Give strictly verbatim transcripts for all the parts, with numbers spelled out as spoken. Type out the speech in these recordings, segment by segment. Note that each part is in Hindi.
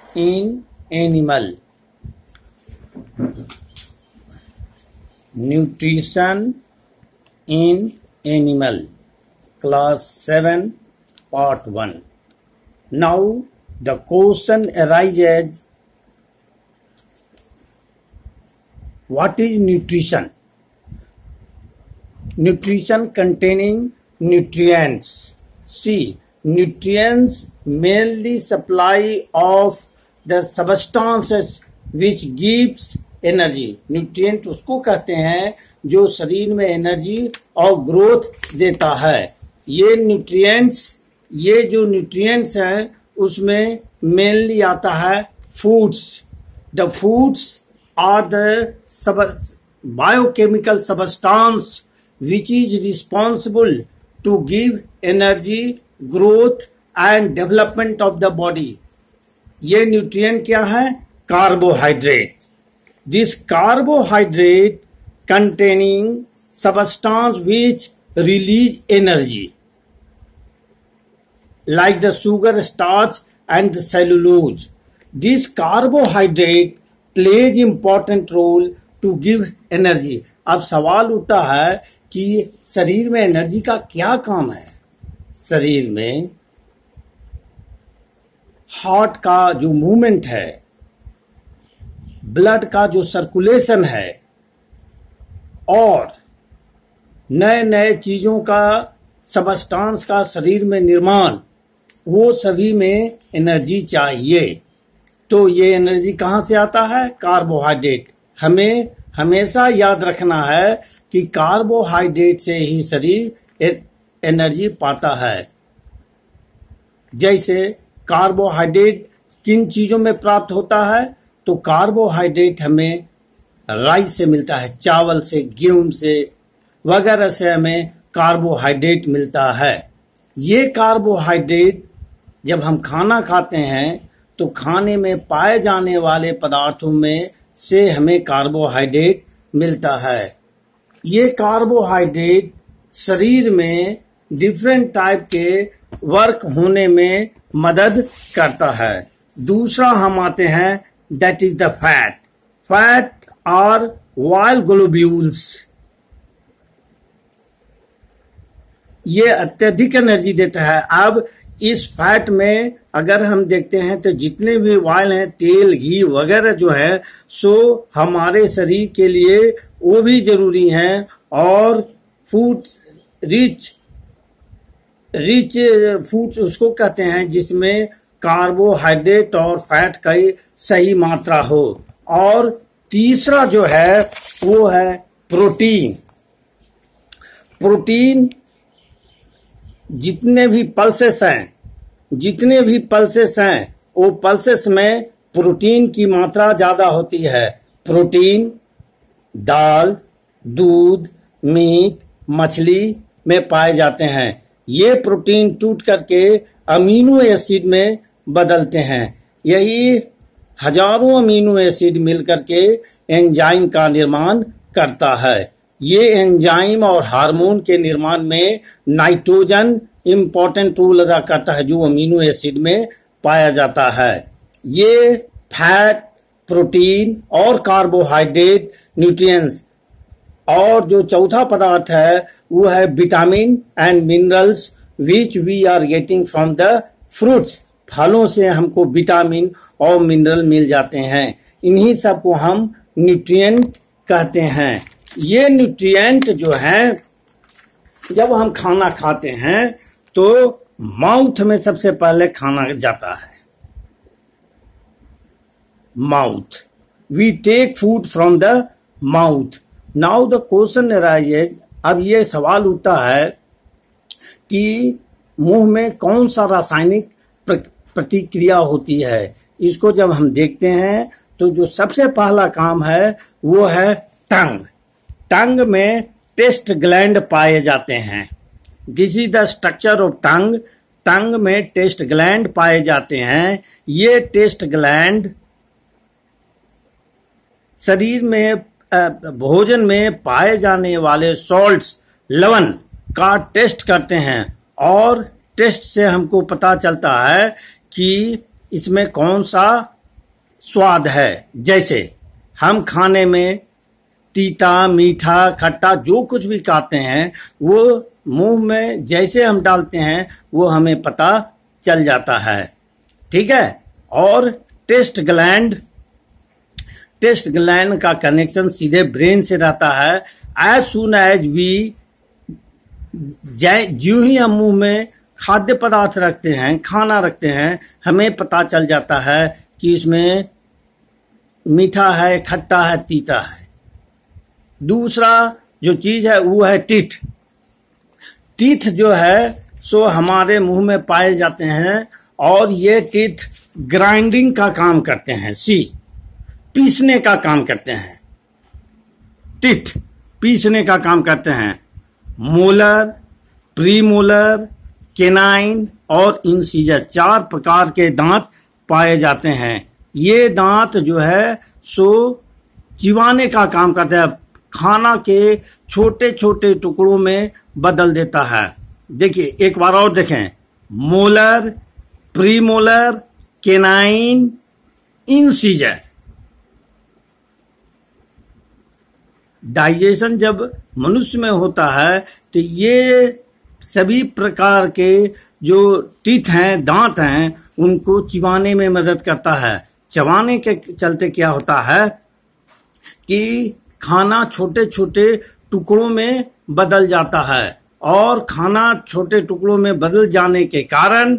in animal. Nutrition in animal. Class seven, part one. Now the question arises, what is nutrition? Nutrition containing nutrients. See, nutrients mainly supply of the substances which gives energy. Nutrient उसको कहते हैं जो शरीर में एनर्जी और ग्रोथ देता है. ये न्यूट्रिएंट्स ये जो न्यूट्रिएंट्स हैं उसमें मेनली आता है foods. The foods are the biochemical substance which is responsible to give energy, growth and development of the body. ये न्यूट्रिएंट क्या है? Carbohydrate. This carbohydrate containing substance which release energy like the sugar, starch and the cellulose. This carbohydrate plays important role to give energy. अब सवाल उठता है कि शरीर में एनर्जी का क्या काम है. शरीर में हार्ट का जो मूवमेंट है, ब्लड का जो सर्कुलेशन है और नए नए चीजों का सबस्टांस का शरीर में निर्माण, वो सभी में एनर्जी चाहिए. तो ये एनर्जी कहाँ से आता है? कार्बोहाइड्रेट. हमें हमेशा याद रखना है कि कार्बोहाइड्रेट से ही शरीर एनर्जी पाता है. जैसे कार्बोहाइड्रेट किन चीजों में प्राप्त होता है? तो कार्बोहाइड्रेट हमें राइस से मिलता है, चावल से, गेहूं से वगैरह से हमें कार्बोहाइड्रेट मिलता है. ये कार्बोहाइड्रेट जब हम खाना खाते हैं तो खाने में पाए जाने वाले पदार्थों में से हमें कार्बोहाइड्रेट मिलता है. ये कार्बोहाइड्रेट शरीर में डिफरेंट टाइप के वर्क होने में मदद करता है. दूसरा हम आते हैं, that is the fat. Fat are while globules. ये अत्यधिक एनर्जी देता है. अब इस फैट में अगर हम देखते हैं तो जितने भी ऑयल हैं, तेल, घी वगैरह जो है, सो हमारे शरीर के लिए वो भी जरूरी हैं. और फूड रिच रिच फूड उसको कहते हैं जिसमें कार्बोहाइड्रेट और फैट का सही मात्रा हो. और तीसरा जो है वो है प्रोटीन. प्रोटीन जितने भी पल्सेस हैं जितने भी पल्सेस हैं वो पल्सेस में प्रोटीन की मात्रा ज्यादा होती है. प्रोटीन दाल, दूध, मीट, मछली में पाए जाते हैं. ये प्रोटीन टूट करके अमीनो एसिड में बदलते हैं. यही हजारों अमीनो एसिड मिलकर के एंजाइम का निर्माण करता है. ये एंजाइम और हार्मोन के निर्माण में नाइट्रोजन इम्पोर्टेंट रोल अदा करता है जो अमीनो एसिड में पाया जाता है. ये फैट, प्रोटीन और कार्बोहाइड्रेट न्यूट्रिएंट्स. और जो चौथा पदार्थ है वो है vitamin and minerals which we are getting from the fruits. फलों से हमको विटामिन और मिनरल मिल जाते हैं. इन्हीं सब को हम न्यूट्रिएंट कहते हैं. ये न्यूट्रिएंट जो हैं जब हम खाना खाते हैं तो माउथ में सबसे पहले खाना जाता है. Mouth. We take food from the mouth. Now the question arises. अब ये सवाल उठता है कि मुंह में कौन सा रासायनिक प्रतिक्रिया होती है. इसको जब हम देखते हैं तो जो सबसे पहला काम है वो है टंग. टंग में टेस्ट ग्लैंड पाए जाते हैं. This is the structure of tongue. Tongue में टेस्ट ग्लैंड पाए जाते हैं. ये टेस्ट ग्लैंड शरीर में भोजन में पाए जाने वाले सॉल्ट्स, लवण का टेस्ट करते हैं और टेस्ट से हमको पता चलता है कि इसमें कौन सा स्वाद है। जैसे हम खाने में तीता, मीठा, खट्टा जो कुछ भी खाते हैं वो मुंह में जैसे हम डालते हैं वो हमें पता चल जाता है। ठीक है। और टेस्ट ग्लैंड, टेस्ट ग्लैंड का कनेक्शन सीधे ब्रेन से रहता है। एज सुन एज वी, जो ही हम मुंह में खाद्य पदार्थ रखते हैं, खाना रखते हैं, हमें पता चल जाता है कि इसमें मीठा है, खट्टा है, तीता है। दूसरा जो चीज है वो है टीथ। टीथ जो है सो हमारे मुंह में पाए जाते हैं और ये टीथ ग्राइंडिंग का काम करते हैं। सी, पीसने का काम करते हैं। टीथ पीसने का काम करते हैं। मोलर, प्रीमोलर, केनाइन और इंसीजर, चार प्रकार के दांत पाए जाते हैं। ये दांत जो है सो चिबाने का काम करते हैं, खाना के छोटे छोटे टुकड़ों में बदल देता है। देखिए एक बार और देखें, molar, premolar, canine, incisor. Digestion जब मनुष्य में होता है तो ये सभी प्रकार के जो टीथ हैं, दांत हैं, उनको चिबाने में मदद करता है। चबाने के चलते क्या होता है कि खाना छोटे छोटे टुकड़ों में बदल जाता है और खाना छोटे टुकड़ों में बदल जाने के कारण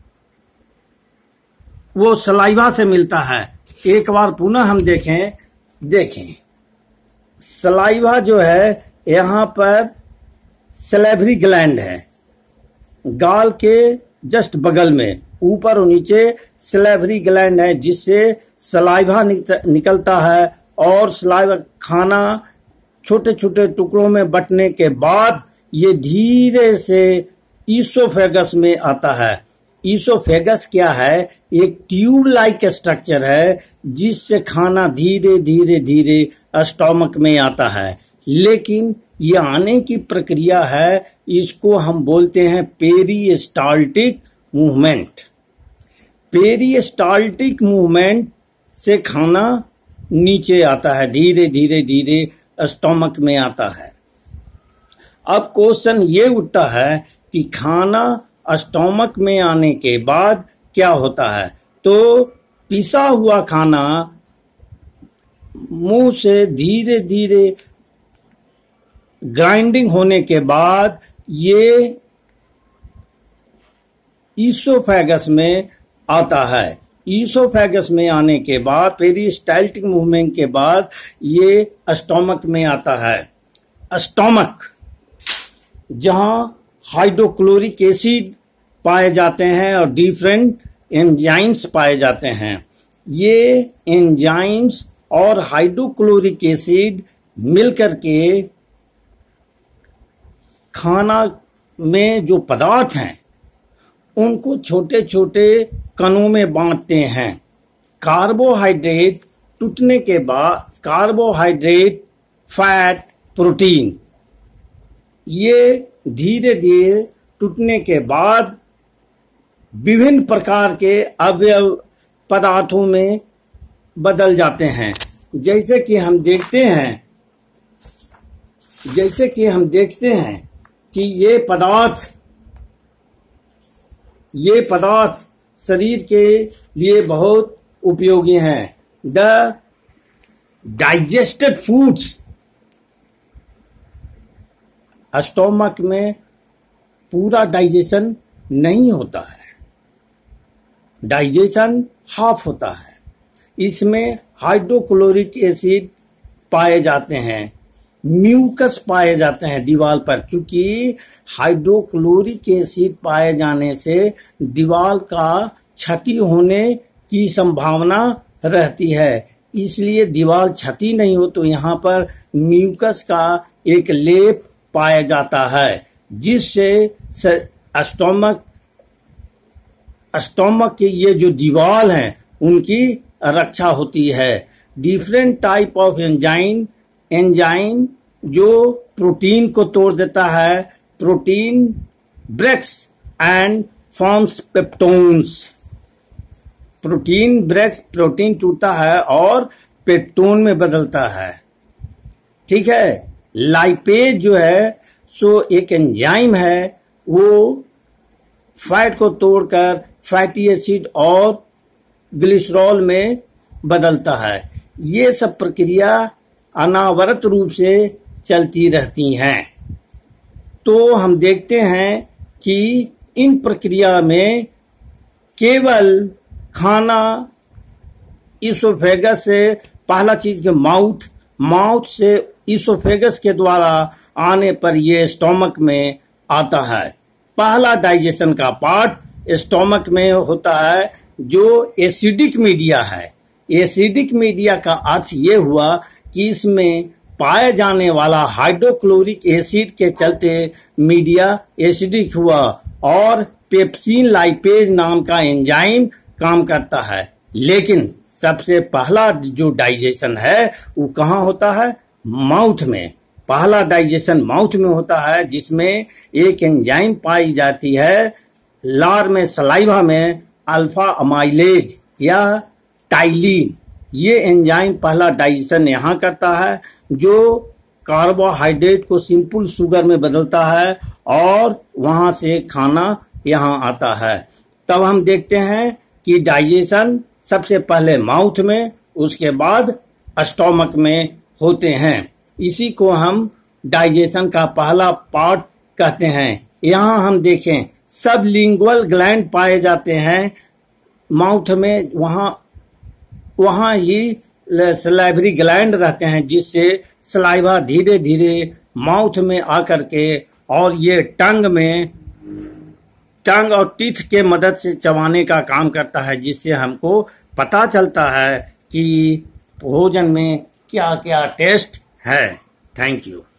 वो सलाइवा से मिलता है। एक बार पुनः हम देखें देखें सलाइवा जो है यहाँ पर सलेवरी ग्लैंड है, गाल के जस्ट बगल में ऊपर और नीचे सलेवरी ग्लैंड है जिससे सलाइवा निकलता है और सलाइवा खाना छोटे छोटे टुकड़ों में बंटने के बाद ये धीरे से ईसोफेगस में आता है। ईसोफेगस क्या है? एक ट्यूब लाइक स्ट्रक्चर है जिससे खाना धीरे धीरे धीरे स्टोमक में आता है। लेकिन ये आने की प्रक्रिया है, इसको हम बोलते हैं पेरिस्टाल्टिक मूवमेंट। पेरिस्टाल्टिक मूवमेंट से खाना नीचे आता है, धीरे धीरे धीरे स्टोमक में आता है। अब क्वेश्चन ये उठता है कि खाना स्टोमक में आने के बाद क्या होता है? तो पिसा हुआ खाना मुंह से धीरे धीरे ग्राइंडिंग होने के बाद ये ईसोफेगस में आता है। ईसोफेगस में आने के बाद पेरिस्टाल्टिक मूवमेंट के बाद ये स्टोमक में आता है। स्टोमक जहां हाइड्रोक्लोरिक एसिड पाए जाते हैं और डिफरेंट एंजाइम्स पाए जाते हैं। ये एंजाइम्स और हाइड्रोक्लोरिक एसिड मिलकर के खाना में जो पदार्थ हैं उनको छोटे छोटे कणों में बांटते हैं। कार्बोहाइड्रेट टूटने के बाद कार्बोहाइड्रेट, फैट, प्रोटीन, ये धीरे धीरे टूटने के बाद विभिन्न प्रकार के अवयव पदार्थों में बदल जाते हैं। जैसे कि हम देखते हैं जैसे कि हम देखते हैं कि ये पदार्थ ये पदार्थ शरीर के लिए बहुत उपयोगी हैं। द डाइजेस्टेड फूड्स, स्टोमक में पूरा डाइजेशन नहीं होता है, डाइजेशन हाफ होता है। इसमें हाइड्रोक्लोरिक एसिड पाए जाते हैं, म्यूकस पाए जाते हैं दीवार पर। क्योंकि हाइड्रोक्लोरिक एसिड पाए जाने से दीवार का क्षति होने की संभावना रहती है, इसलिए दीवार क्षति नहीं हो तो यहाँ पर म्यूकस का एक लेप पाया जाता है जिससे स्टोमक स्टोमक के ये जो दीवार हैं उनकी रक्षा होती है। Different type of enzyme enzyme जो प्रोटीन को तोड़ देता है, protein breaks and forms peptones. Protein break protein टूटता है और पेप्टोन में बदलता है। ठीक है। लाइपेज जो है सो एक एंजाइम है, वो फैट को तोड़कर फैटी एसिड और ग्लिसरॉल में बदलता है। ये सब प्रक्रिया अनावरत रूप से चलती रहती हैं। तो हम देखते हैं कि इन प्रक्रिया में केवल खाना इसोफेगस से, पहला चीज के माउथ माउथ से इसोफेगस के द्वारा आने पर ये स्टोमक में आता है। पहला डाइजेशन का पार्ट स्टोमक में होता है, जो एसिडिक मीडिया है। एसिडिक मीडिया का अर्थ ये हुआ कि इसमें पाए जाने वाला हाइड्रोक्लोरिक एसिड के चलते मीडिया एसिडिक हुआ और पेप्सिन लाइपेज नाम का एंजाइम काम करता है। लेकिन सबसे पहला जो डाइजेशन है वो कहाँ होता है? माउथ में। पहला डाइजेशन माउथ में होता है, जिसमें एक एंजाइम पाई जाती है लार में, सलाइवा में, अल्फा अमाइलेज या टाइलिन। ये एंजाइम पहला डाइजेशन यहाँ करता है, जो कार्बोहाइड्रेट को सिंपल शुगर में बदलता है और वहां से खाना यहाँ आता है। तब हम देखते हैं कि डाइजेशन सबसे पहले माउथ में, उसके बाद स्टोमक में होते हैं। इसी को हम डाइजेशन का पहला पार्ट कहते हैं। यहाँ हम देखें सबलिंगुअल ग्लैंड पाए जाते हैं माउथ में, वहां वहां ही सलाइवरी ग्लैंड रहते हैं, जिससे सलाइवा धीरे धीरे माउथ में आकर के और ये टंग में टंग और टीथ के मदद से चबाने का काम करता है, जिससे हमको पता चलता है कि भोजन में क्या क्या टेस्ट है। Thank you.